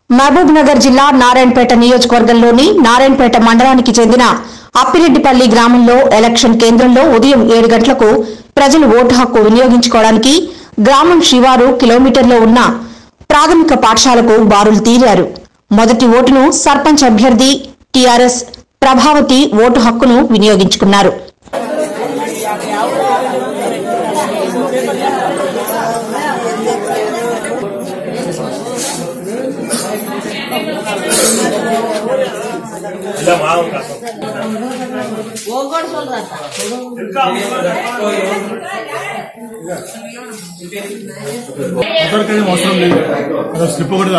మహబూబ్ నగర్ జిల్లా నారాయణపేట నియోజకవర్గంలోని నారాయణపేట మండలానికి చెందిన అప్పిరెడ్డిపల్లి గ్రామంలో ఎలక్షన్ కేంద్రంలో ఉదయం 7 గంటలకు ప్రజలు ఓటు హక్కు వినియోగించుకోవడానికి గ్రామం శివారు కిలోమీటర్లో ఉన్న ప్రాథమిక పాఠశాలకు బారులు తీరారు. మొదటి ఓటును సర్పంచ్ అభ్యర్థి టిఆర్ఎస్ ప్రభావతి ఓటు హక్కును వినియోగించుకున్నారు. అవసరం లేదు స్లిప్ ఒకటి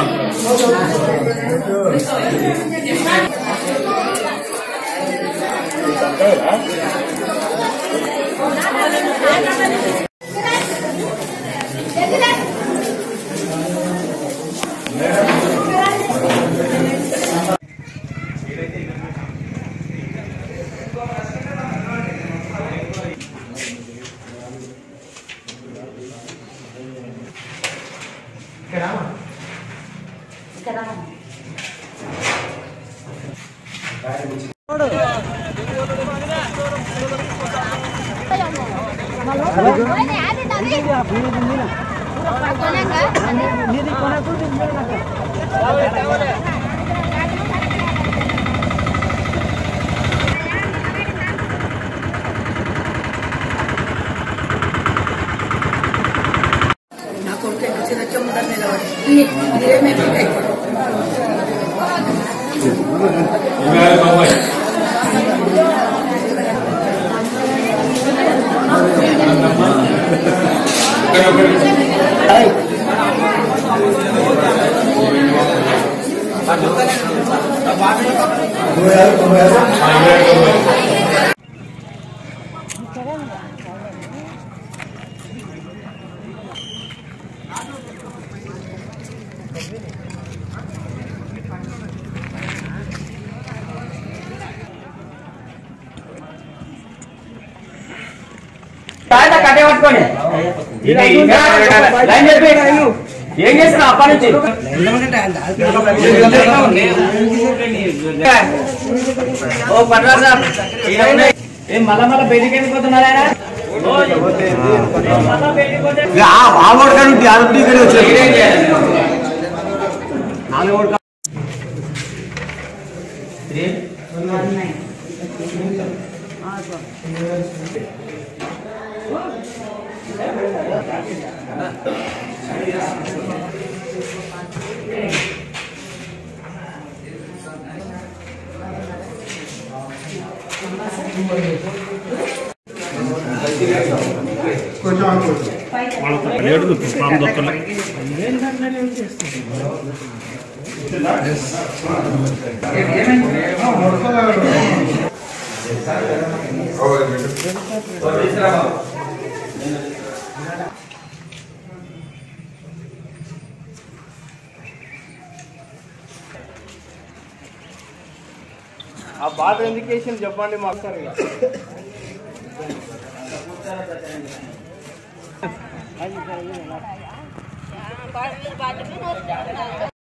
కట్టే పట్టుకోండి ఏం చేస్తున్నా అప్పటి నుంచి మళ్ళా మళ్ళా బయటికి వెళ్ళిపోతున్నారా ఆ బాధ ఇండికేషన్ చెప్పండి మాకు